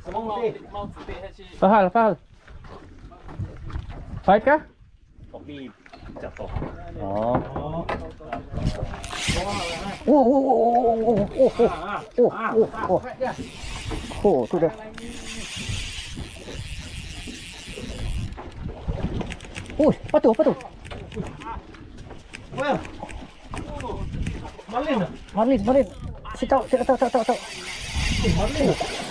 Fahal, Fahal. Fight kah? Kopi jatuh. Oh. Oh, tu dah. Oh, apa tu? Apa tu? Marlin, Marlin. Si tahu. Marlin.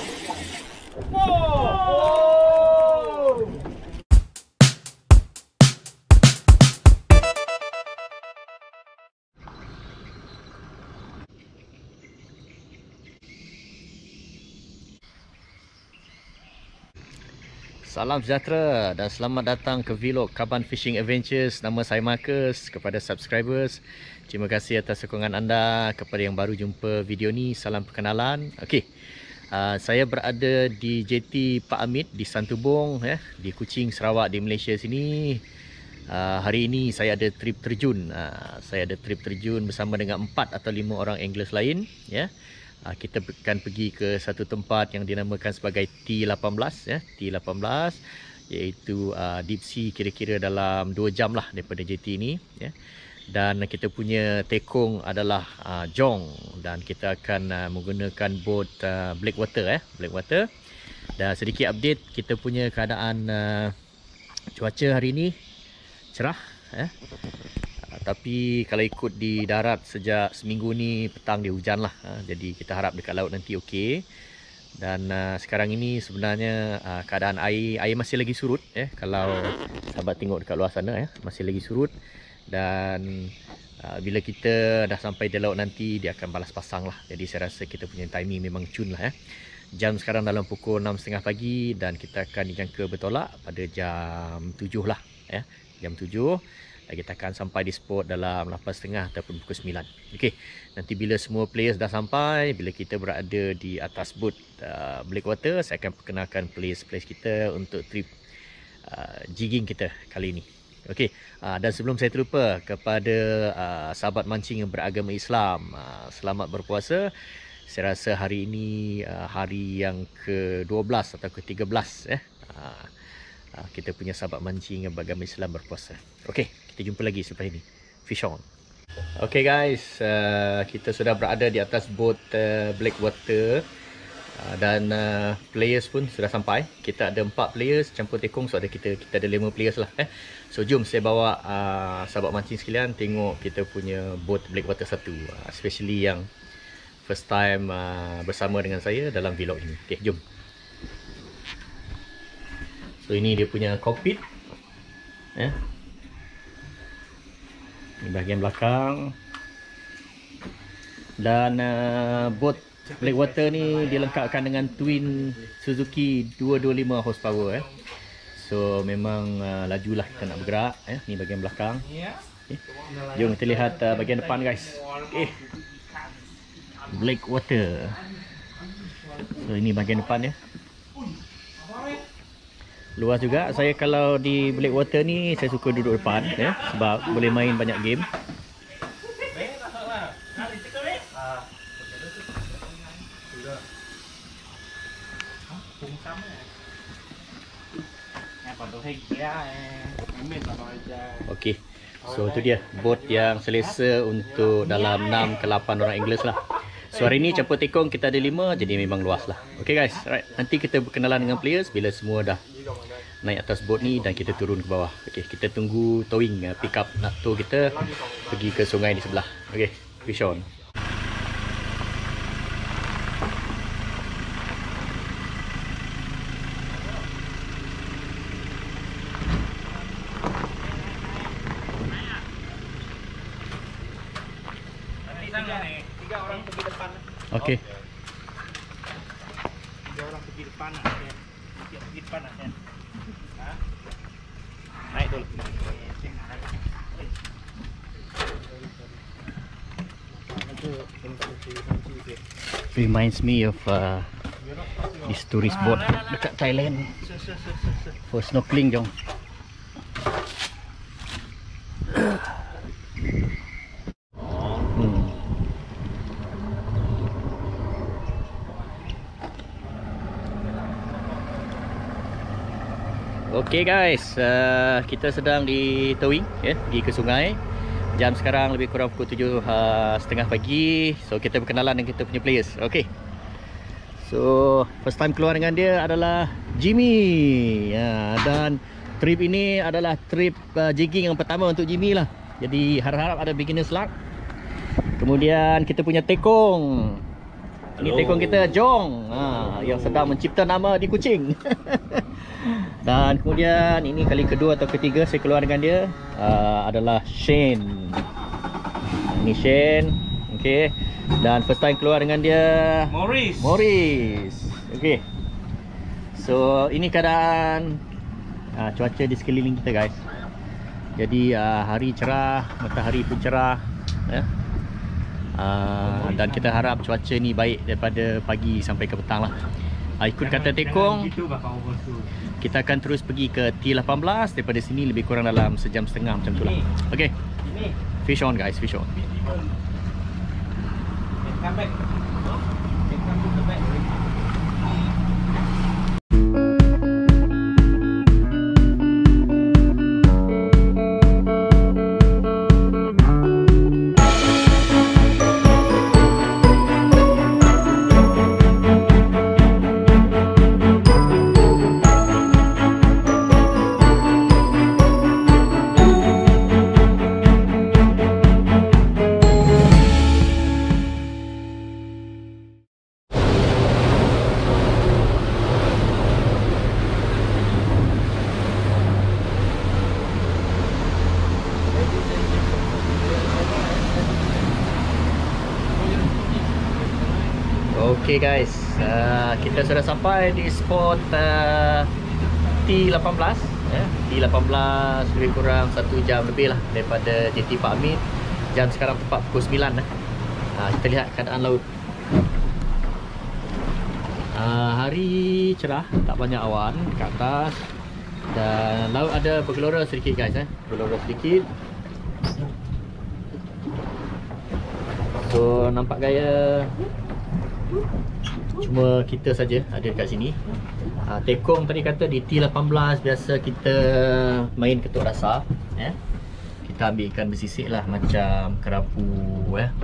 Salam sejahtera dan selamat datang ke vlog Kaban Fishing Adventures. Nama saya Marcus. Kepada subscribers, terima kasih atas sokongan anda. Kepada yang baru jumpa video ni, salam perkenalan. Okey, saya berada di JT Pak Amit di Santubong, di Kuching, Sarawak, di Malaysia sini. Hari ini saya ada trip terjun. Saya ada trip terjun bersama dengan 4 atau 5 orang anglers lain, kita akan pergi ke satu tempat yang dinamakan sebagai T18, T18, iaitu deep sea, kira-kira dalam 2 jam lah daripada JT ni, dan kita punya tekong adalah Jong, dan kita akan menggunakan boat Blackwater, Blackwater. Dan sedikit update, kita punya keadaan cuaca hari ini cerah, tapi kalau ikut di darat sejak seminggu ni petang dia hujan lah, jadi kita harap dekat laut nanti okey. Dan sekarang ini sebenarnya keadaan air masih lagi surut, kalau sahabat tengok dekat luar sana, masih lagi surut. Dan bila kita dah sampai di laut nanti dia akan balas pasang lah. Jadi saya rasa kita punya timing memang cun lah. Jam sekarang dalam pukul 6.30 pagi dan kita akan dijangka bertolak pada jam 7 lah, jam 7. Dan kita akan sampai di spot dalam 8.30 ataupun pukul 9. Okey, nanti bila semua players dah sampai, bila kita berada di atas boat Blackwater, saya akan perkenalkan players kita untuk trip jigging kita kali ini. Okey, dan sebelum saya terlupa, kepada sahabat mancing yang beragama Islam, selamat berpuasa. Saya rasa hari ini hari yang ke-12 atau ke-13, kita punya sahabat mancing yang beragama Islam berpuasa. Okey, kita jumpa lagi selepas ini. Fish on. Okey guys, kita sudah berada di atas boat Blackwater, dan players pun sudah sampai. Kita ada 4 players campur tekong, so kita ada 5 players lah. So jom saya bawa sahabat mancing sekalian tengok kita punya boat Blackwater 1, especially yang first time bersama dengan saya dalam vlog ini. Okey, jom. So ini dia punya cockpit, ini bahagian belakang. Dan boat Blackwater ni dilengkapkan dengan twin Suzuki 225 horsepower, so memang lajulah kita nak bergerak, ni bahagian belakang. Jom kita lihat bahagian depan guys. Blackwater. So ini bahagian depan, luas juga. Saya kalau di Blackwater ni saya suka duduk depan, sebab boleh main banyak game. Okey, so itu dia boat yang selesa untuk dalam 6 ke 8 orang anglers lah. So hari ni campur tekong kita ada 5, jadi memang luas lah. Okay guys, alright, nanti kita berkenalan dengan players bila semua dah naik atas boat ni dan kita turun ke bawah. Okay, kita tunggu towing, pick up nak tow kita pergi ke sungai di sebelah. Okay, fish on. Okey. 3 orang pergi depan, pergi depan kan. Naik dulu. Reminds me of this tourist boat dekat Thailand for snorkeling, jom. Okay guys, kita sedang di towing ya, pergi ke sungai. Jam sekarang lebih kurang pukul 7.30 pagi. So kita berkenalan dengan kita punya players. Okay. So first time keluar dengan dia adalah Jimmy ya, dan trip ini adalah trip jigging yang pertama untuk Jimmy lah. Jadi harap-harap ada beginner's luck. Kemudian kita punya Tekong. Ini Tekong kita Jong, yang sedang mencipta nama di Kuching. Dan kemudian ini kali kedua atau ketiga saya keluar dengan dia, adalah Shane. Ini Shane, okay. Dan first time keluar dengan dia Morris, okay. So ini keadaan cuaca di sekeliling kita guys. Jadi hari cerah, matahari pun cerah ya. Dan kita harap cuaca ni baik daripada pagi sampai ke petang lah. Ikut kata Tekong, kita akan terus pergi ke T18. Daripada sini lebih kurang dalam sejam setengah macam tu lah. Okay, fish on guys, fish on. Okay guys, kita sudah sampai di spot T18 ya. T18 lebih kurang 1 jam lebih lah daripada JT Pak Amit. Jam sekarang tepat pukul 9 kita lihat keadaan laut. Hari cerah, tak banyak awan dekat atas. Dan laut ada bergelora sedikit guys, bergelora sedikit. So nampak gaya cuma kita saja ada dekat sini. Tekong tadi kata di T18 biasa kita main ketuk rasa ya. Kita ambil ikan bersisik lah, macam kerapu ya,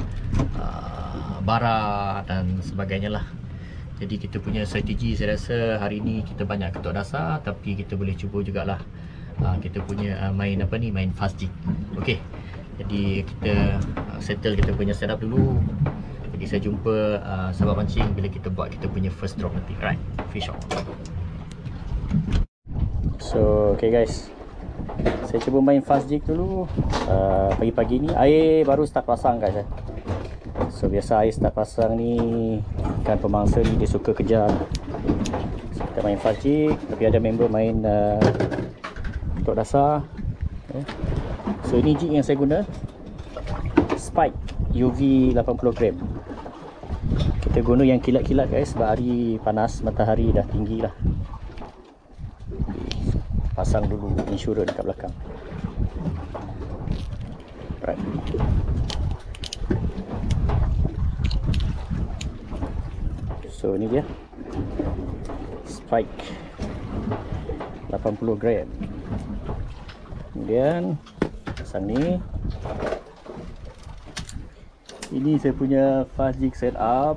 bara dan sebagainya lah. Jadi kita punya strategi, saya rasa hari ni kita banyak ketuk rasa, tapi kita boleh cuba jugalah kita punya main apa ni, main fast jig. Okey, jadi kita settle kita punya setup dulu. Jadi saya jumpa sahabat mancing bila kita buat kita punya first drop nanti. Alright, fish on. So, okay guys, saya cuba main fast jig dulu. Pagi-pagi ni air baru start pasang guys. So biasa air start pasang ni, ikan pemangsa ni dia suka kejar. So, kita main fast jig, tapi ada member main untuk dasar. So ini jig yang saya guna, Spike UV 80 gram. Kita guna yang kilat-kilat guys, sebab hari panas, matahari dah tinggi lah. Pasang dulu insurans dekat belakang. Right. So ini dia Spike 80 gram. Kemudian pasang ni. Ini saya punya fast jig setup.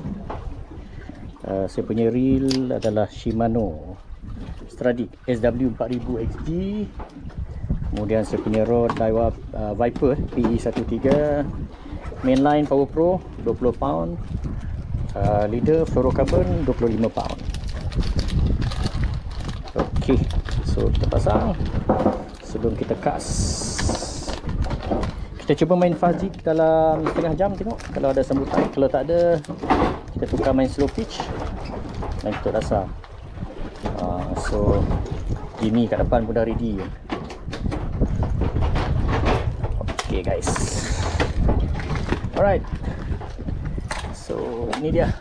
Saya punya reel adalah Shimano Stradic SW4000 XG. Kemudian saya punya rod Daiwa Viper PE13. Mainline Power Pro 20 pound. Leader fluorocarbon 25 pound. Okey, so kita pasang sebelum kita cast. Kita cuba main fast jig dalam setengah jam, tengok kalau ada sambutan. Kalau tak ada, kita tukar main slow pitch dan kita dasar. So Jimmy kat depan pun dah ready. Okay guys, alright. So ini dia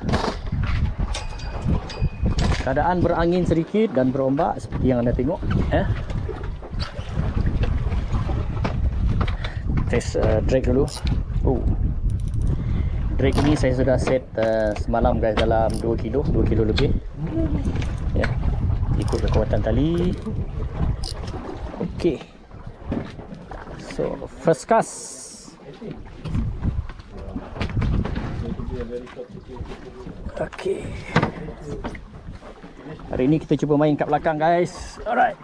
keadaan, berangin sedikit dan berombak seperti yang anda tengok. Test drag dulu. Drag ni saya sudah set semalam guys, dalam 2 kilo lebih ya. Ikut kekuatan tali. Okey. So, first cast. Okey. Hari ni kita cuba main kat belakang, guys. Alright.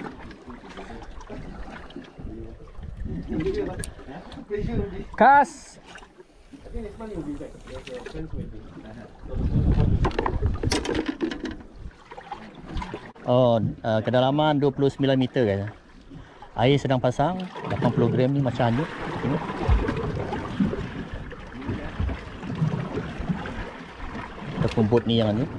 Cast. Oh, kedalaman 29 meter, guys. Air sedang pasang, 80 gram ni macam hanyut. Tengok. Ataupun bot ni yang hanyut.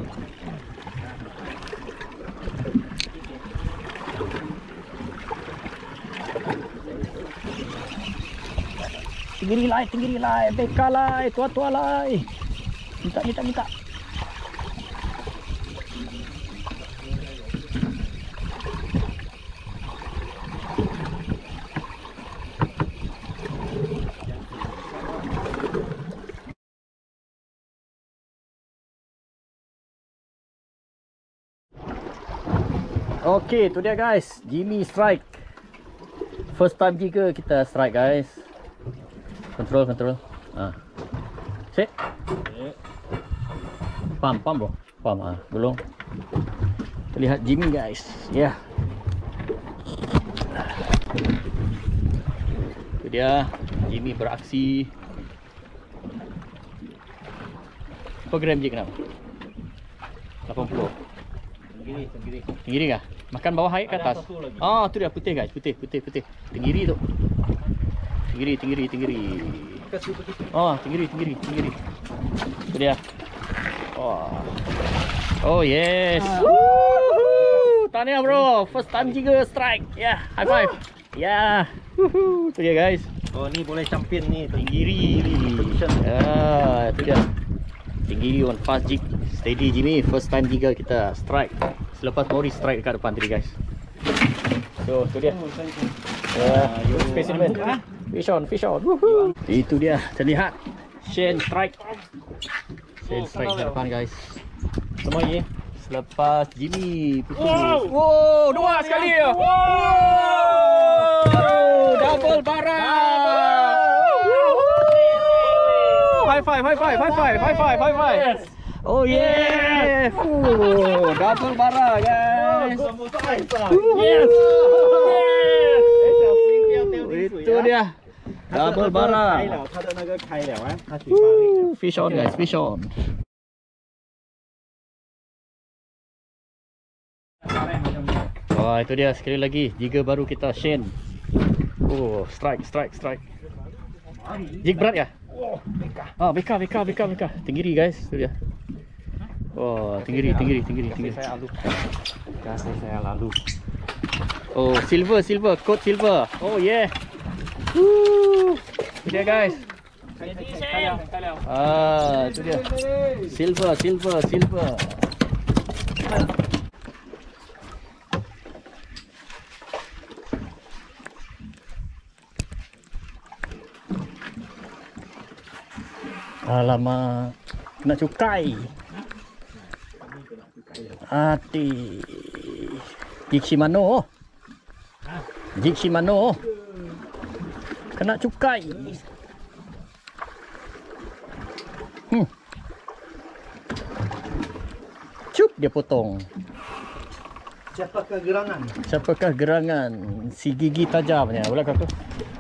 Tinggi lai, beka lai, tua lai. Minta. Okey, tu dia guys, Jimmy strike. First time juga kita strike, guys. Control. Set. Pam bro. Gulung. Kita lihat Jimmy, guys. Ya. Yeah. Itu dia Jimmy beraksi. Berapa gram je kenapa? 80. Tenggiri kah? Makan bawah air ke atas? Oh, tu dia putih, guys. Putih. Tenggiri tu. Tenggiri. Oh, tenggiri. Tu dia. Oh yes. Woohoo! Tahniah bro. First time juga strike. Yeah, high five. Yeah. Woohoo. Tu dia, guys. Oh, ni boleh champion ni. Tenggiri. Ah, tu dia. Tenggiri on fast jig. Steady Jimmy. First time juga kita strike. Selepas Mori strike dekat depan tadi, guys. So, tu dia. Specimen. Fish on. Woohoo. Itu dia, terlihat Shane strike. Shane strike di depan, guys. Semua ye. Selepas Jimmy putus. Wow, dua sekali ya. Wow, double bara. High five. Oh yeah. Double bara, guys. Yes. Itu dia. Double bara. Fish on, guys, fish on. Oh, itu dia sekali lagi jig baru kita, Shane. Oh, strike. Jig berat ya? Oh, beka. Tenggiri, guys, itu dia. Oh, tenggiri. Kasih saya lalu. Oh, silver, coat silver. Oh yeah. Woo. Itu dia, guys. Ah, itu dia. Silver. Alamak, kena cukai. Hati. Jig Shimano. Kena cukai. Cup dia potong. Siapakah gerangan? Si gigi tajamnya. Boleh kau tu?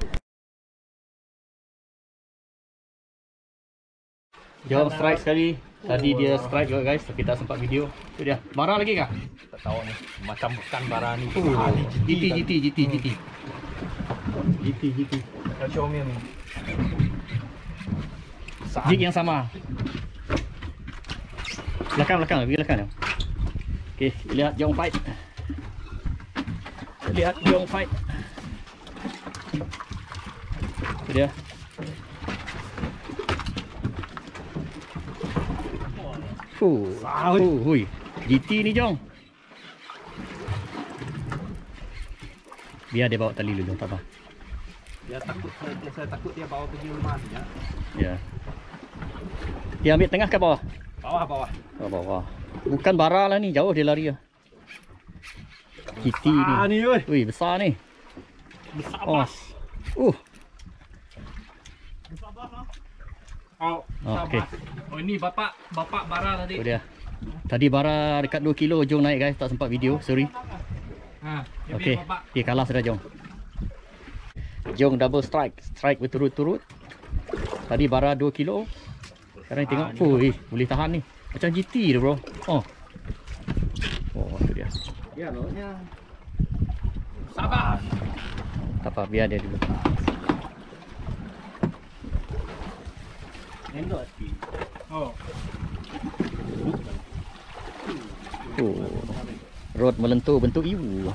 Jom strike sekali. Tadi dia strike juga, guys, tapi tak sempat video. Itu dia. Bara lagi kah? Tak tahu ni. Macam bukan bara ni. GT. Show me ni. Jig yang sama. Belakang. Okey, lihat Jong fight. Itu dia. Hui. GT ni, Jong. Biar dia bawa tali dulu, tak apa. Saya takut dia bawa pergi rumah saja. Ya. Dia ambil tengah ke bawah? Bawah. Oh, bawah. Bukan bara lah ni, jauh dia lari lah. GT Ah ni. ni weh. Wih, besar ni. Besar Oh. bas. Besar bas ah. Oh, besar okey. bas. Oh ini bapak bara tadi. Tu dia. Tadi bara dekat 2 kilo Jong naik guys, tak sempat video, sorry. Ha, Okey. Okey, kalah sudah Jong. Jong double strike berturut-turut. Tadi bara 2 kilo. Sekarang tengok, oi, boleh tahan ni. Macam GT dia bro. Oh. Oh, tu dia. Ya lohnya. Sabar. Tak apa, biar dia dulu. Endok sikit. Oh. Oh. Rod melentur bentuk U.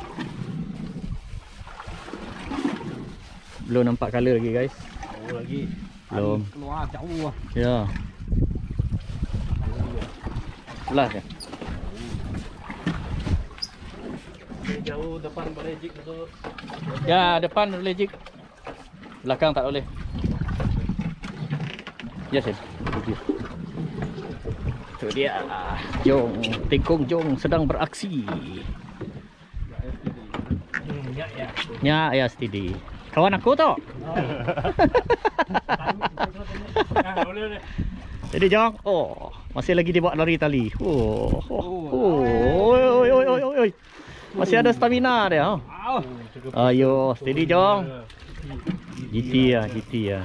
Belum nampak color lagi guys. Oh lagi. Belum. Keluar jauh lah. Ya. Belah ya. Jauh depan boleh jig betul. Ya, depan boleh jig. Belakang tak boleh. Ya, Sen. Itu dia. Jong, Tekong Jong sedang beraksi. Ya ya. Ya, ya steady. Kawan aku tu. Boleh. Jadi Jong, oh, masih lagi dia buat lari tali. Oh, oi. Masih ada stamina dia. Ayo, steady Jong. GT ya.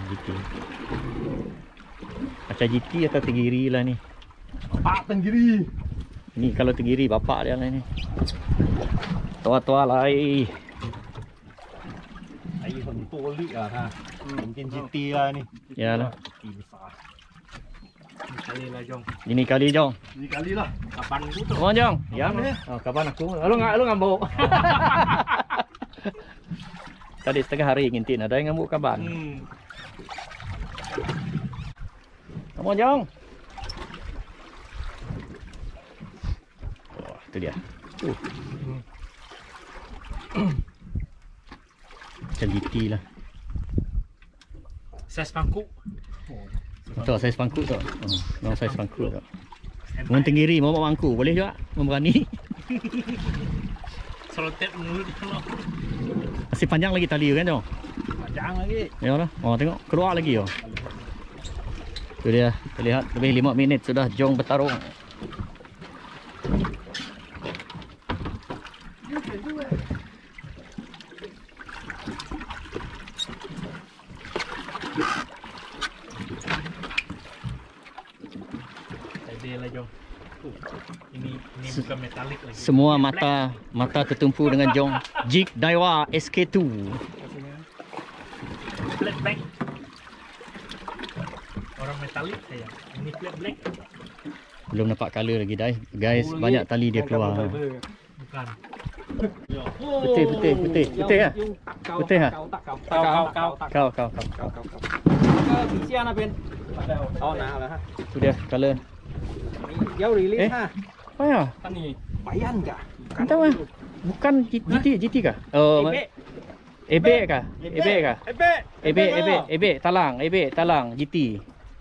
Macam GT atau Tenggiri lah ni. Pak Tenggiri. Ni kalau Tenggiri bapak dia lah ni. Tua-tua lah. Air hentur lik lah ha. Mungkin GT lah ni. Ya lah. GT besar. Ini kali lah Jong. Ini kali Jong. Ini kali lah. Kapan tu tu? Come on Jong. Ya. Oh, kapan aku? Lu ngambuk. Tadi setengah hari ngintin ada yang ngambuk kapan. Come on Jong. Oh, itu dia. Macam GT lah. Saiz pangkuk. Betul, saiz pangkuk tu. Memang saiz pangkuk tu. Dengan Tenggiri mau mangku boleh juga, memberani. Selotep mulut kalau. Masih panjang lagi tali kan Jong? Panjang lagi. Ya lah. Oh tengok keluar lagi yo. Tu dia, terlihat lebih 5 minit sudah Jong bertarung. Lah Jong. Ini bukan metalik lagi. Semua mata tertumpu dengan Jong. Jig Daiwa SK2. Flat black. Orang metalik saya. Ini flat black. Belum nampak color lagi guys. Banyak tali dia keluar. Bukan. Putih ah. Putih ah. Kau. Bisian apa Ben? Oh nah lah ha. Tu dia color. Jauh rilis ha. Oh ya. Kan ni. Bayan kah? Entah ah. Bukan GT kah? Oh, Ebek kah? Ebek talang GT.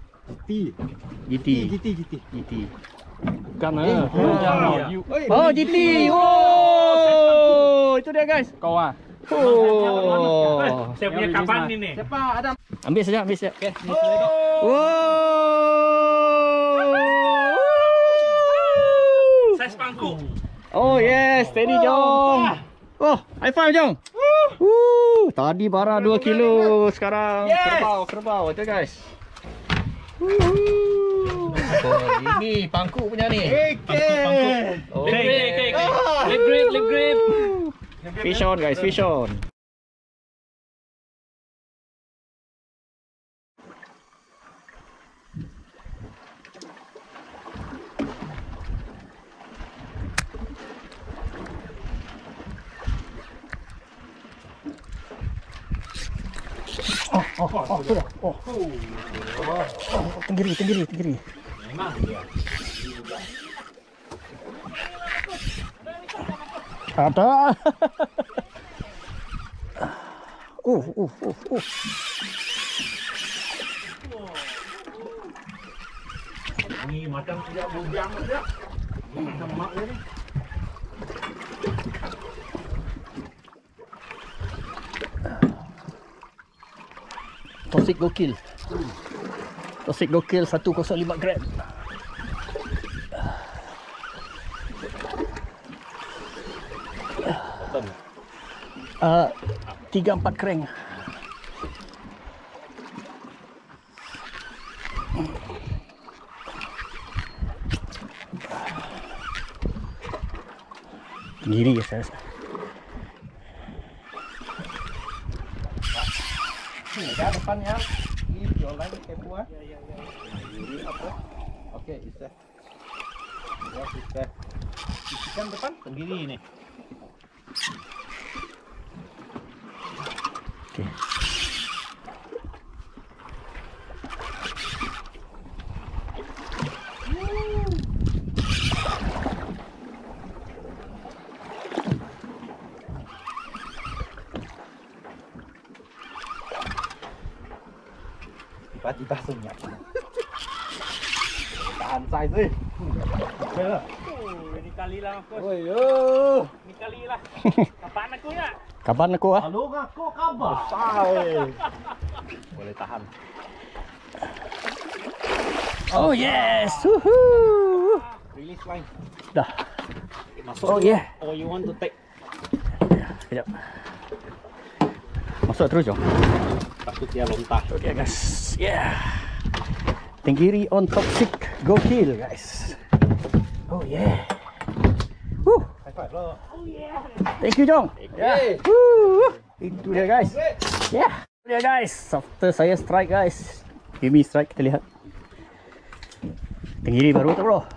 GT. Kan Oh, GT. Oh, itu dia guys. Kau ah. Oh. Saya punya kapan ni? Siapa ada? Ambil saja. Okey, ni seledok. Saiz pangkuk. Oh yes, steady Jong. Oh, high five Jong. Tadi bara 2 kilo, sekarang kerbau itu guys. Ini pangkuk punya ni. Pangkuk. Leg grip. Fish on guys, fish on. Tenggiri. Memang dia. Ada. Ni macam tidak bujang saja. Macam mak dia ni. Toxic gokil. Toxic gokil 105 gram. Bottom. 3-4 kreng. Gini saya rasa. Ya depan ya. Ini jualan kepo ah. Ini apa? Oke, bisa. Ya, bisa. Isikan depan sendiri ini. Oke. Tiba-tiba senyap. Tahan size ni. Okeylah. Ini kali lah aku. Oi yo. Ini kali lah. Kapan aku ya? Kapan aku ah? Halo aku kabar. Sai. Boleh tahan. Oh yes. Woohoo. Release line. Dah. Masuk. Oh yeah. Or you want to take? Sekejap. Masuk terus jom. Takut dia lontar. Okay guys. Yeah. Tenggiri on toxic gokil guys. Oh yeah. Woo. High five lo. Thank you Jong. Yeah. Woo. Itu dia guys. Yeah. Itu dia guys. After saya strike guys. Give me strike, kita lihat. Tenggiri baru tu bro.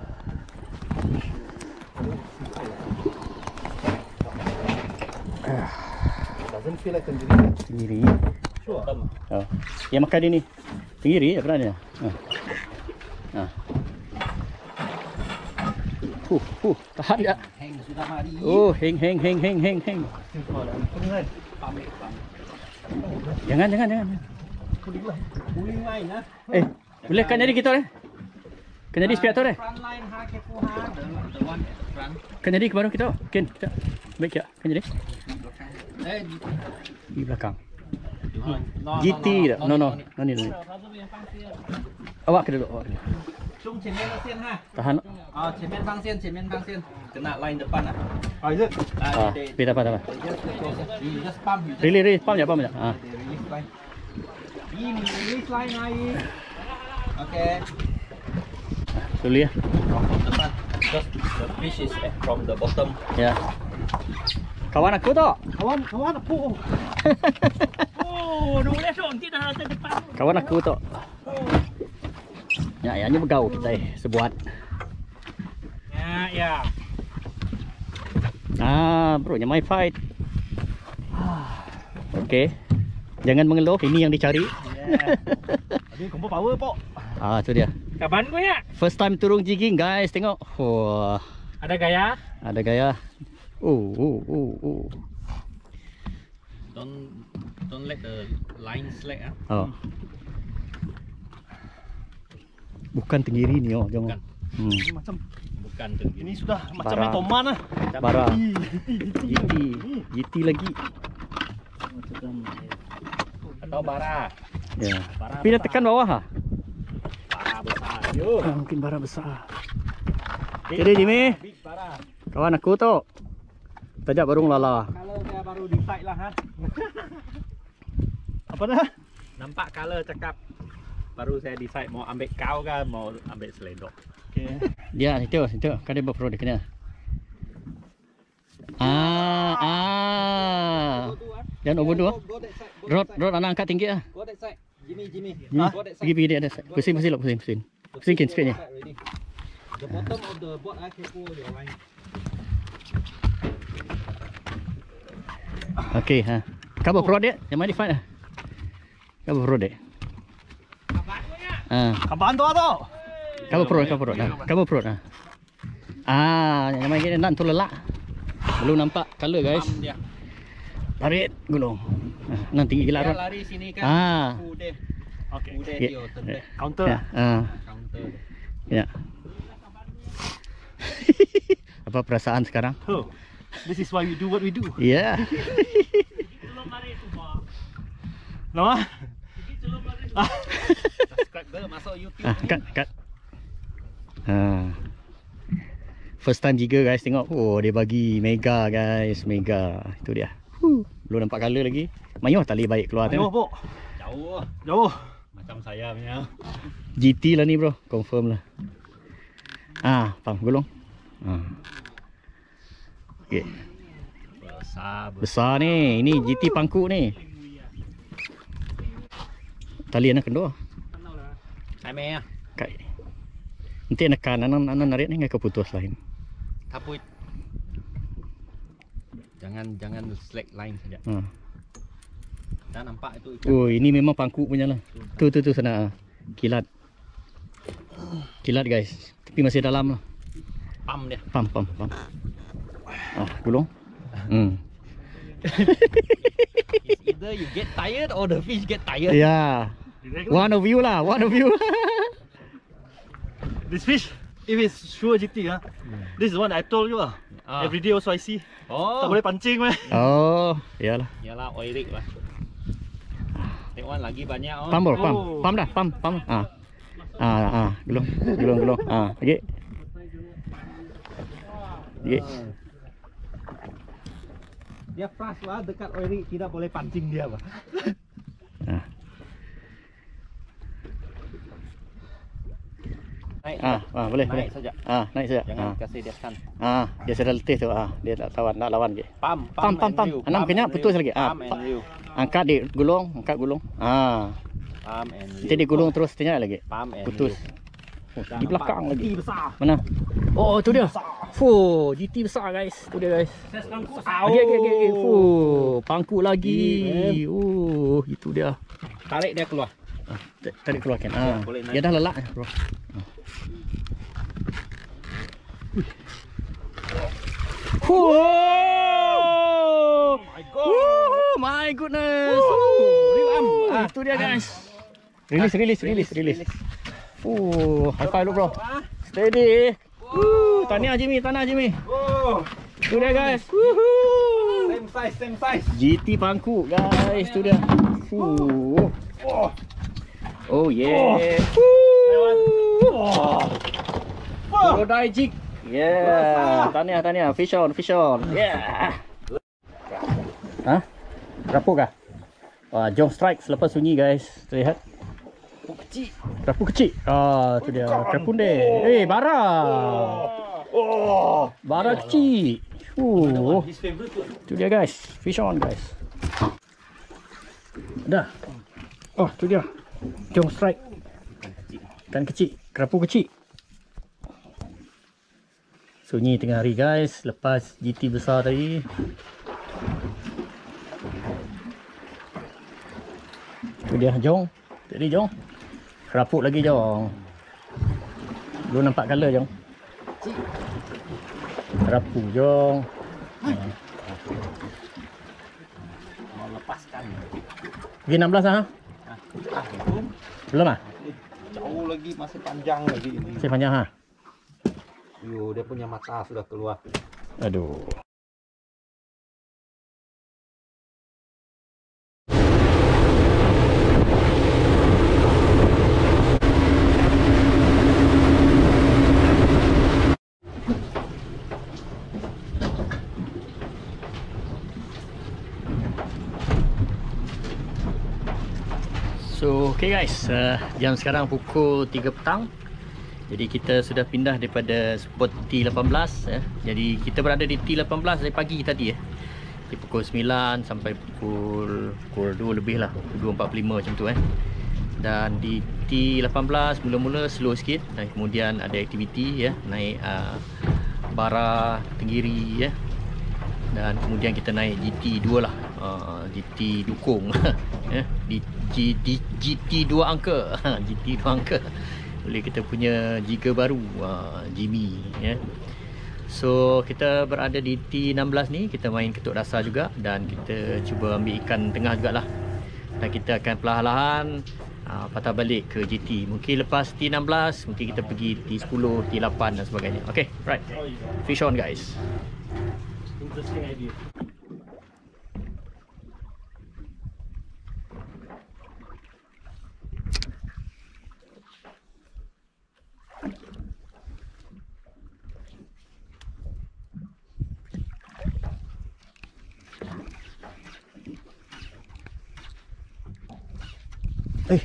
Doesn't feel like tenggiri. Tenggiri. Sure. Oh. Yang makan ini. Tenggiri ya berani. Tahan tak? Hang sudah mari. Oh, heng. Jangan. Puling line ah. Boleh kan jadi kita Kan jadi spiat tu Front line ha kepo ha. The one at front. Kan jadi ke baru kita. Ken kita. Baik ya. Kan jadi. Eh, Di belakang. no, GT dah. No. Ni. Awak ke dulu. 中前面的线哈。 Tahan. 啊，前面放线，kena line depan ah. Oh, is it? Ah, they dapat. you just pump, you just Really, pam je. Ah. they release line. Ini release line lagi. Okay. Dulu ya. From depan. Just the fish is from the bottom. Ya. Kawan aku tu. Kawan aku. Oh, dah boleh dong. Tidak ada depan. Kawan aku tu. Ya, hanya bergau kita sebuat. Ya. Bro, yang my fight. Okey. Jangan mengeluh, ini yang dicari. Ini combo power pok. Tu dia. Kapan kau ya? First time turun jigging guys, tengok. Wah, Ada gaya? ada gaya. Don't let the line slack ah. Oh. Bukan tenggiri ni jom. Bukan. Ini macam bukan tenggiri. Ini sudah macam Bara. toman ah. Bara. GT lagi. Atau bara. Ya. Bara Tapi dah tekan bawah ah. Bara besar. Yo. Mungkin bara besar. Jadi Jimmy, Big bara. kawan aku tu. Tajak barung lala. Color saya baru decide lah ha. Apa dah? Nampak color cakap. Baru saya decide mau ambil kau ke mau ambil seledok. Okay. Dia itu. Kan dia berpro dia kena. Jangan over dua. Rod anak angkat tinggi ah. Go that side. Jimmy. Go that side. Pergi dia ada. Pusing. Pusingkin sikit ni. The bottom of the board I kepo your line. Okey ha. Kau berpro dia? Yang mana fight ah? Kau berpro dia? Kapan tu tu? Kau berpro dah. Yang main gini nak tu lelak. Belum nampak color guys. Tarik gulung. Nanti gila rod. Lari sini kan. Udah. Okey. Udah Ya. dia tendek. Counter. Counter. Ya. Apa perasaan sekarang? Oh. This is why we do what we do. Ya. Belum mari tu, Pak. Nama? Belum mari Subscribe dah masuk YouTube Ah, ni. cut. First time jiga guys, tengok. Oh, dia bagi mega guys, mega. Itu dia. Belum nampak color lagi. Mayuh tali baik keluar Jauh, tu. Pok. Jauh. Jauh. Macam saya punya. GT lah ni bro, confirm lah. Pam gulung. Okay. Besar ni. Ini GT pangkuk ni. Tali anak kendor. Saya meh. Kai. Nanti nekan anan narik ni enggak keputus lain. Taput. Jangan slack line saja. Dah nampak itu ikan. Oh, ini memang pangkuk punya lah. Tu sana. Kilat guys. Tapi masih dalam lah. Pam dia. Pam. Gulung. It's either you get tired or the fish get tired. Yeah. One of you lah. This fish, if it's sure GT, this is one I told you. Every day also I see. Tak Oh. boleh pancing meh. Oh, iyalah. Yalah oilik lah. Tengok lagi banyak oh. Pam bro, pam. Oh. Pam dah, pam. Gulung. Okey. Okey. Dia fast lah dekat oilik tidak boleh pancing dia bah. Naik. Boleh. Naik saja. Naik saja. Jangan kasih dia kan. Dia sudah letih tu. Dia tak lawan ke. Pam. Pam. Anam kena putus lagi. Pam and liu. Angkat dia gulung, Pam and liu. Nanti dia gulung terus tinggal lagi. Pam and Putus. liu. Di belakang lagi. besar. Mana? Oh, tu dia. Fuh, GT besar guys. Tu dia guys. Okey. Fuh, pangkuk lagi. Itu dia. Tarik dia keluar. Tarik keluar kan. Boleh naik. Dia dah lelak bro. Oh my goodness. Itu dia guys. Release. High five lu bro. Steady. Tahniah Jimmy. Itu dia guys. Same size. GT pangkuk guys, tu dia. Oh yeah. Rodai jig. Yeah. Tahniah. Fish on. Yeah. Kerapu kah? Jom strike selepas sunyi guys. Terlihat. Kerapu kecil. Tu dia. Kerapu deh. Bara. Bara kecil. Tu dia guys. Fish on guys. Dah. Tu dia. Jom strike. Ikan kecil. Kerapu kecil. Sunyi tengah hari guys. Lepas GT besar tadi. Tu dia Jong. Jadi Jong. Kerapuk lagi Jong. Belum nampak color Jong. Kerapuk Jong. Mau lepaskan. Pergi 16 ah? Belum ah? Jauh lagi, masih panjang lagi ini. Masih panjang ha? Dia punya mata sudah keluar. Aduh. So, okay guys, jam sekarang pukul 3 petang. Jadi kita sudah pindah daripada spot T18 ya. Jadi kita berada di T18 dari pagi tadi ya. Di pukul 9 sampai pukul 2 lebih lah, 2.45 macam tu Dan di T18 mula-mula slow sikit dan kemudian ada aktiviti ya, naik bara tenggiri ya. Dan kemudian kita naik GT2 lah, GT dukung ya, GT 2 angka GT 2 angka oleh kita punya jiga baru Jimmy ya. So kita berada di T16 ni, kita main ketuk dasar juga dan kita cuba ambil ikan tengah jugalah. Dan kita akan perlahan-lahan patah balik ke GT. Mungkin lepas T16 mungkin kita pergi T10, T8 dan sebagainya. Okay, right. Fish on guys. Interesting idea. Eh.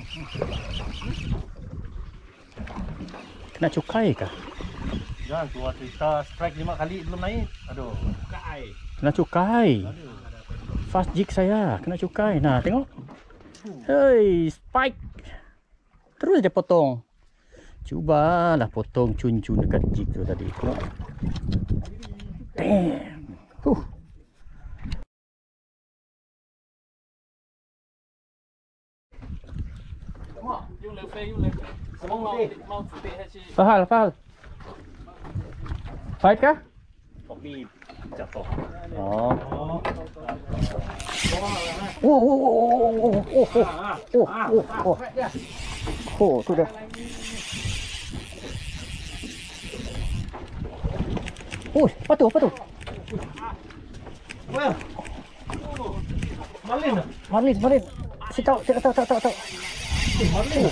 Kena cukai kah? Jangan tua kita strike 5 kali belum naik. Aduh. Kena cukai. Fast jig saya, kena cukai. Nah, tengok. Hei, spike. Terus dia potong. Cubalah potong cun-cun dekat jig tu tadi. Tengok. Damn. Fahal, Fahal. Fight kah? Kopi jatuh. Oh. Oh, tu dah. Oh, apa tu? Wah. Malin. Marlin. Si tahu. Malin.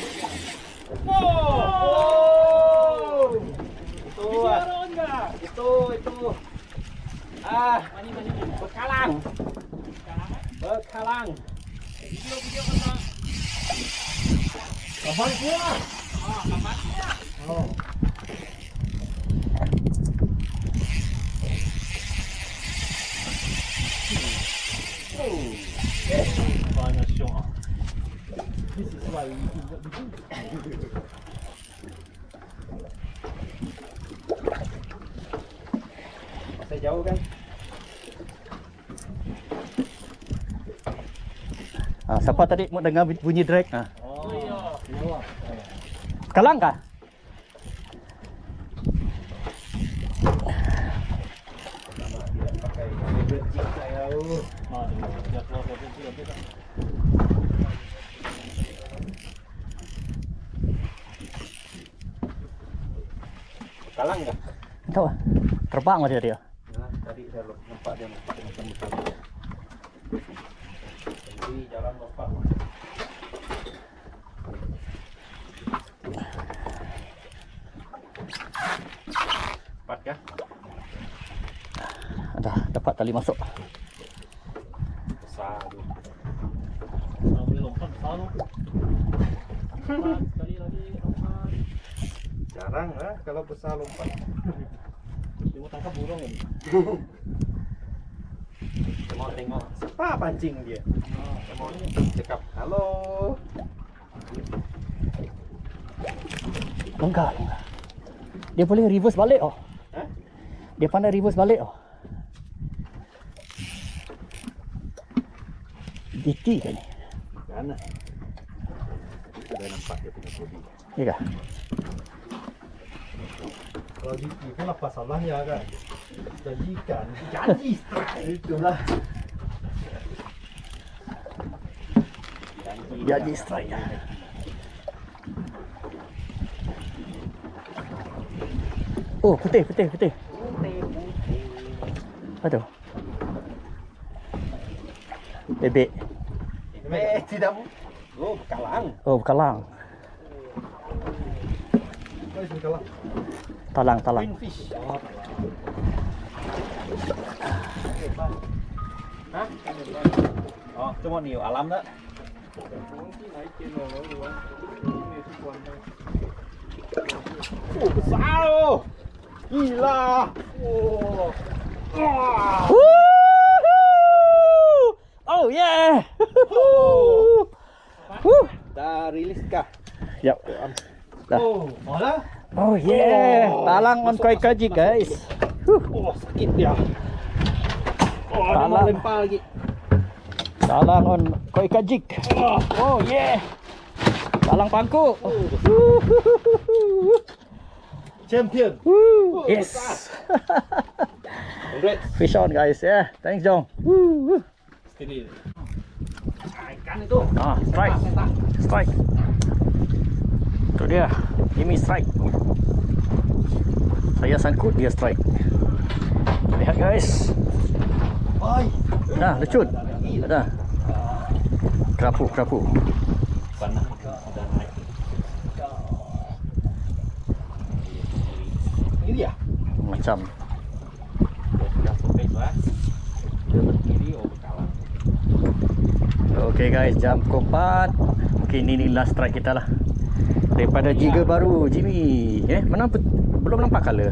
Itu. Bekalang. Kapan gua? Oh. Banyak syok. This is why we do what we do. Masih jauh kan? Siapa tadi mau dengar bunyi drag? Oh iya. Kalang kah? Kalang enggak? Tahu. Terbang aja dia. Nah, tadi saya nampak dia macam besar. Jadi jalan lompat. Empat kah? Ada dapat tali masuk. Besar tu. Boleh lompat besar tu. Sekali lagi lompat. Jarang lah kalau besar lompat. Dia mau tangkap burung kan? Mau tengok siapa pancing dia. Mau cakap halo. Enggak. Dia boleh reverse balik oh. Dia pandai reverse balik oh. Diki kan ni. Kan? Dah nampak dia punya body. Ya kah? Kalau diki pun apa salahnya kan? Janjikan, janji strike itulah. Jadi strike. Oh, putih. Apa tu? Bebek. Tidak. Oh, kalang. Oh, kalang. Apa itu kalang? Talang. Queenfish. Oh, hah? Oh, cuma ni alam tak? Oh, besar oh. Gila. Oh. Oh yeah. Dah rilis kah? Yap. Dah. Oh, malah. Oh yeah. Talang on koi kaji guys. Oh, sakit dia. Oh, dia mau Talang. lempar lagi. Talang on koi kajik. Oh yeah. Talang pangku. Champion. Yes. Congrats. Fish on guys ya. Thanks Jong. Steady. Ikan itu. Strike. Itu dia. Give me strike. Saya sangkut dia strike. Lihat guys. Oi. Dah lecut. Dah. Kerapu. Panah ada naik. Ini dia. Macam. Sudah sampai lah. Dia berdiri oh kalah. Okay guys, jam pukul 4. mungkin ini last strike kita lah daripada jigger baru Jimmy. Mana belum nampak color.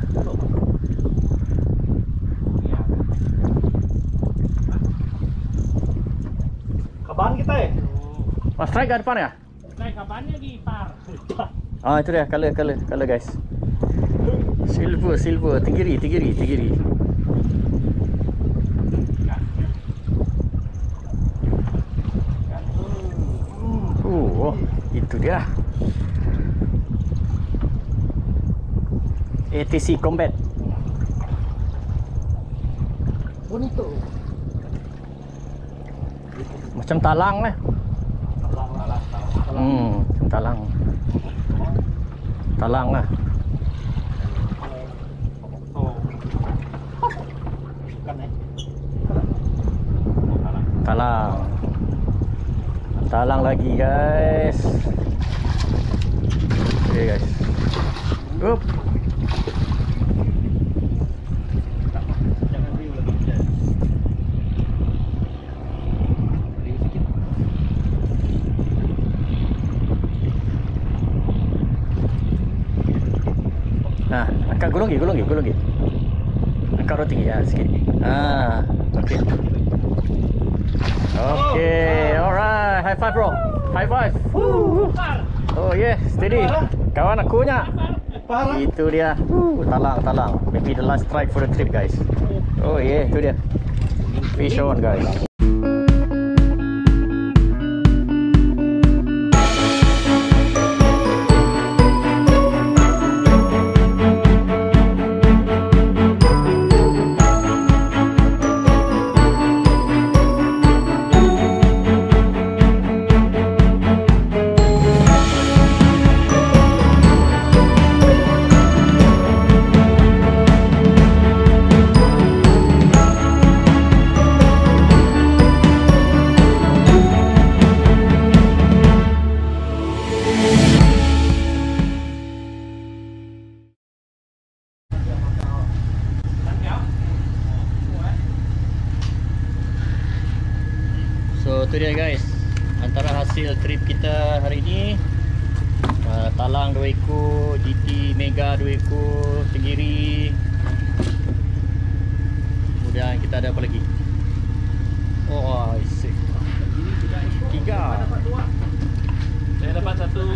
Kaban kita Strike kat depan ya? Strike kabannya di par. Itu dia color guys. Silver, tigiri. Itu dia. ATC Combat. Bonito. Macam talang lah. Talang lah. Talang lagi guys. Okay guys. Up. Jangan view lagi. Angkat gulung lagi. Angkat roti ya sikit. Okay. Okay, alright. High five bro. High five. Woo. Oh yeah, steady. Kawan akunya. Itu dia. Talang. Maybe the last strike for the trip guys. Oh yeah, itu dia. Fish on guys. So tu dia guys, antara hasil trip kita hari ini, talang 2 ekor, GT Mega 2 ekor, tenggiri. Kemudian kita ada apa lagi? Oh, isik. 3. Saya dapat satu.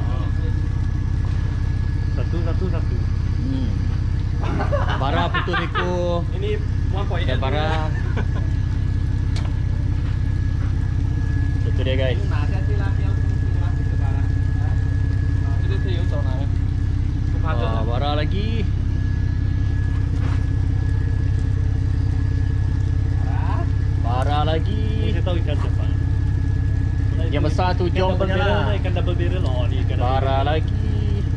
Satu. Bara putus ekor. Ini 1.8. Dan bara. Itu dia guys. Bara lagi. Bara lagi. Saya tahu ikan depan. Yang besar tu jom punya lah. Ikan double barrel ni ikan. Bara lagi.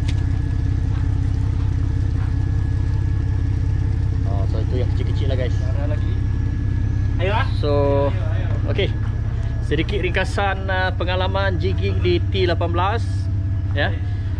So itu yang kecil-kecil lah guys. Bara lagi. Ayolah. So okay, sedikit ringkasan pengalaman jigging di T18 ya.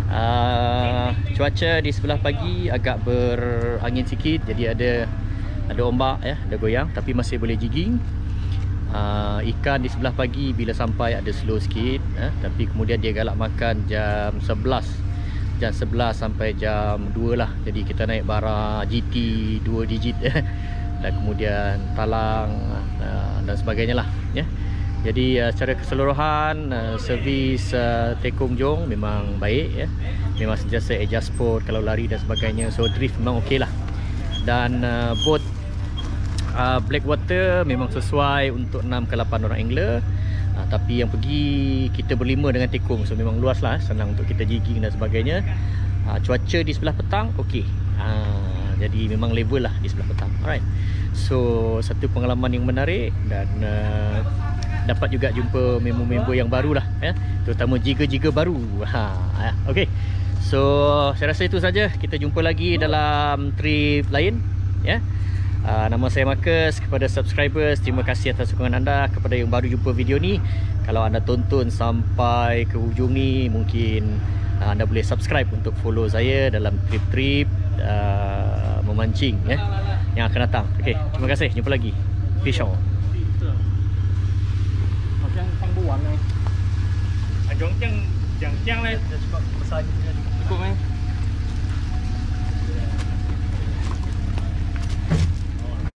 Cuaca di sebelah pagi agak berangin sikit, jadi ada ombak ya, ada goyang, tapi masih boleh jigging. Ikan di sebelah pagi bila sampai ada slow sikit tapi kemudian dia galak makan jam 11 sampai jam 2 lah. Jadi kita naik bara GT 2 digit dan kemudian talang dan sebagainya lah ya. Jadi secara keseluruhan servis tekong jong memang baik ya. Memang sentiasa adjust sport kalau lari dan sebagainya. So drift memang okey lah. Dan boat Blackwater memang sesuai untuk 6 ke 8 orang angler. Tapi yang pergi kita berlima dengan tekong, so memang luas lah, senang untuk kita jigging dan sebagainya. Cuaca di sebelah petang okey. Jadi memang level lah di sebelah petang. Alright. So satu pengalaman yang menarik dan dapat juga jumpa member-member yang baru lah ya, terutama jigger-jigger baru. Okey. So saya rasa itu saja. Kita jumpa lagi dalam trip lain ya. Nama saya Marcus. Kepada subscribers, terima kasih atas sokongan anda. Kepada yang baru jumpa video ni, kalau anda tonton sampai ke hujung ni, mungkin anda boleh subscribe untuk follow saya dalam trip-trip memancing ya, yang akan datang. Okey, terima kasih. Jumpa lagi. Fish on. Macam pangbuan ni. Jongtiang, jangtiang lah. Dia cukup besar gitu kan. Cukup eh.